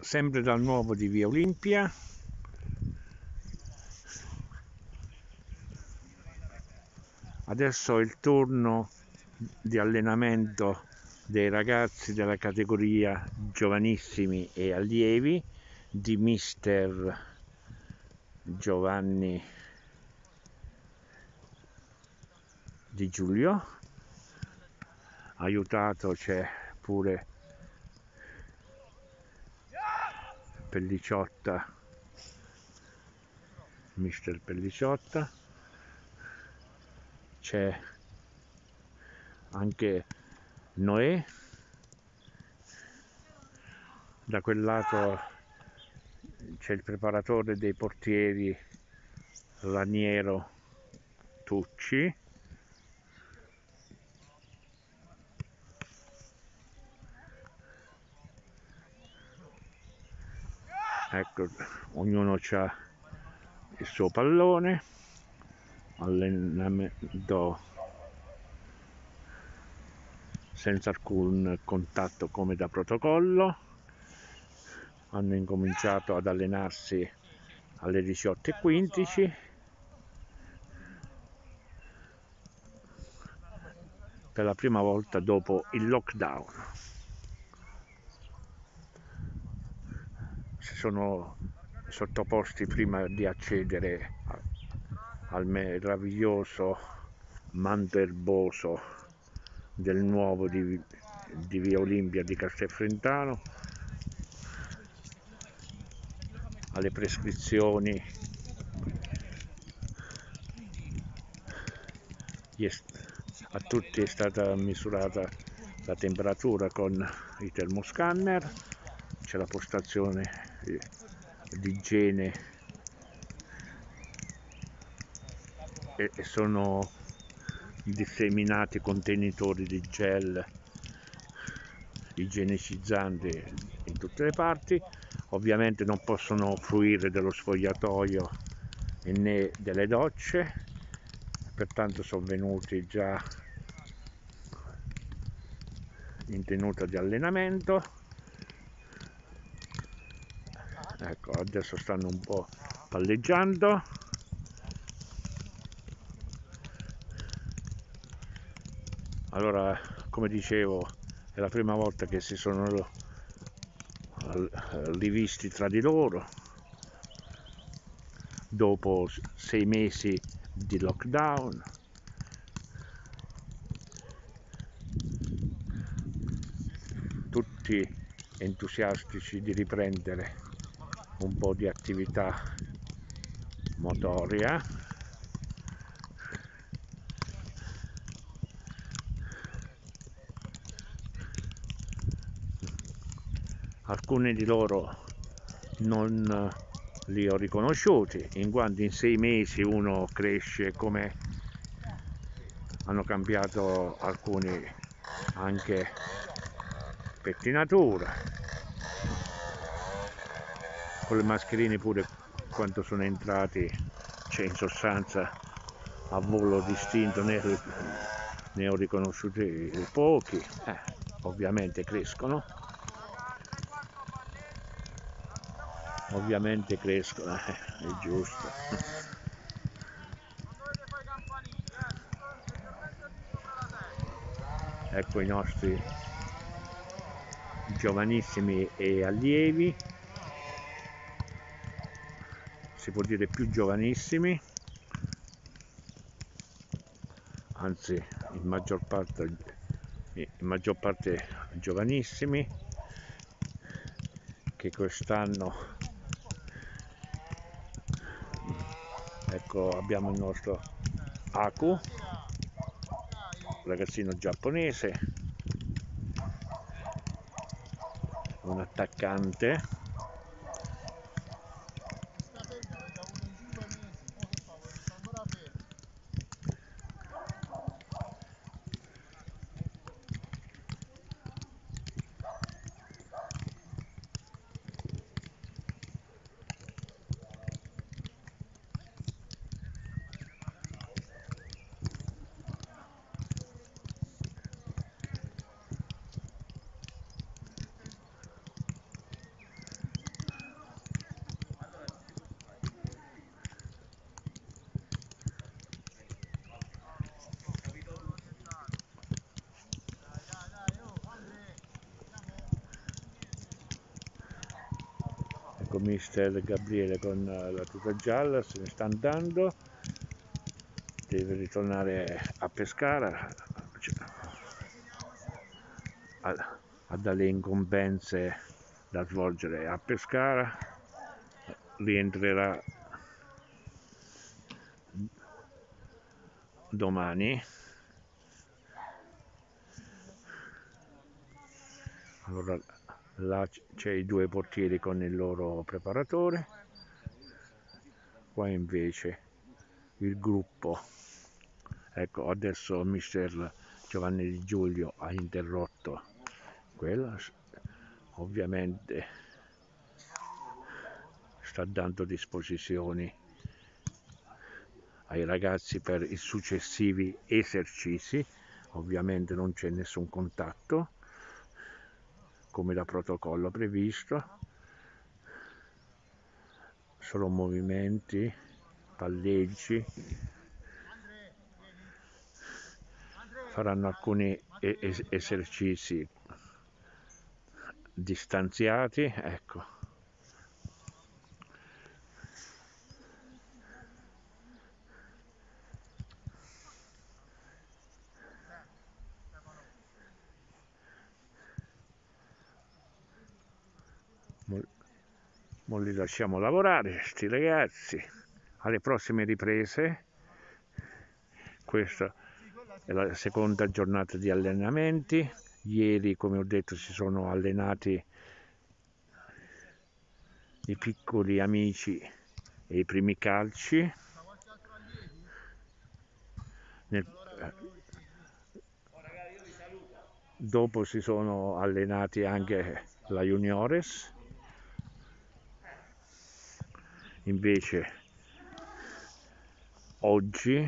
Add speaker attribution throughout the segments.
Speaker 1: sempre dal nuovo di Via Olimpia. Adesso è il turno di allenamento dei ragazzi della categoria giovanissimi e allievi di mister Giovanni Di Giulio. Aiutato c'è pure Pelliciotta, mister Pelliciotta, c'è anche Noè, da quel lato c'è il preparatore dei portieri Raniero Tucci, ecco, ognuno ha il suo pallone, allenamento senza alcun contatto come da protocollo. Hanno incominciato ad allenarsi alle 18:15. Per la prima volta dopo il lockdown. Si sono sottoposti prima di accedere al meraviglioso manto erboso del nuovo di Via Olimpia di Castelfrentano, alle prescrizioni a tutti è stata misurata la temperatura con i termoscanner, c'è la postazione di igiene e sono disseminati contenitori di gel igienicizzanti in tutte le parti. Ovviamente non possono fruire dello sfogliatoio né delle docce, pertanto sono venuti già in tenuta di allenamento. Ecco, adesso stanno un po' palleggiando. Allora, come dicevo, è la prima volta che si sono rivisti tra di loro dopo 6 mesi di lockdown. Tutti entusiastici di riprendere un po' di attività motoria. Alcuni di loro non li ho riconosciuti, in quanto in 6 mesi uno cresce, come hanno cambiato alcuni anche pettinatura, con le mascherine pure quando sono entrati c'è in sostanza a volo distinto, ne ho riconosciuti pochi, ovviamente crescono. Ovviamente crescono, è giusto. Ecco i nostri giovanissimi e allievi, si può dire più giovanissimi, anzi in maggior parte giovanissimi, che quest'anno, ecco, abbiamo il nostro Aku, ragazzino giapponese, un attaccante, ecco mister Gabriele con la tuta gialla se ne sta andando, deve ritornare a Pescara, ha delle incombenze da svolgere a Pescara, rientrerà domani. Allora là c'è i due portieri con il loro preparatore, qua invece il gruppo. Ecco, adesso mister Giovanni Di Giulio ha interrotto quella, ovviamente sta dando disposizioni ai ragazzi per i successivi esercizi, ovviamente non c'è nessun contatto come da protocollo previsto, solo movimenti, palleggi, faranno alcuni esercizi distanziati, ecco. Mo li lasciamo lavorare, sti ragazzi, alle prossime riprese. Questa è la seconda giornata di allenamenti. Ieri, come ho detto, si sono allenati i piccoli amici e i primi calci. Dopo si sono allenati anche la Juniores. Invece oggi,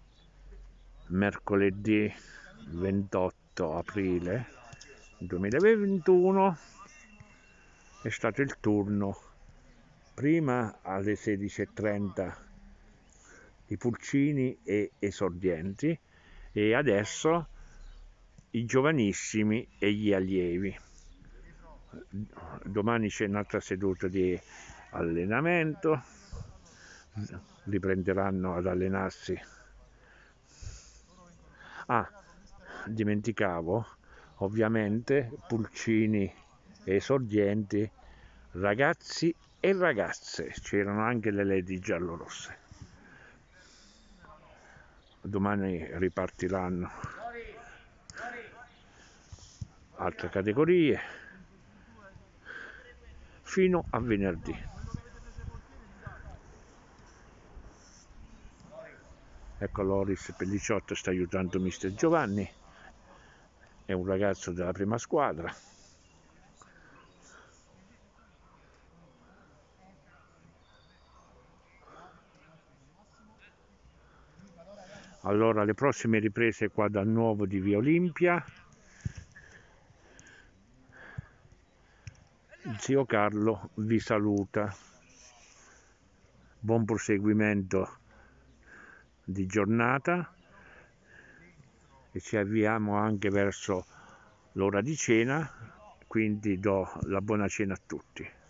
Speaker 1: mercoledì 28 aprile 2021, è stato il turno, prima alle 16:30 i pulcini e esordienti e adesso i giovanissimi e gli allievi. Domani c'è un'altra seduta di allenamento, riprenderanno ad allenarsi. Dimenticavo, ovviamente pulcini e esordienti, ragazzi e ragazze, c'erano anche le lady giallorosse. Domani ripartiranno altre categorie fino a venerdì. Ecco, Loris Pellicciotto sta aiutando mister Giovanni, è un ragazzo della prima squadra. Allora, le prossime riprese qua dal nuovo di Via Olimpia. Zio Carlo vi saluta. Buon proseguimento di giornata e ci avviamo anche verso l'ora di cena, quindi do la buona cena a tutti.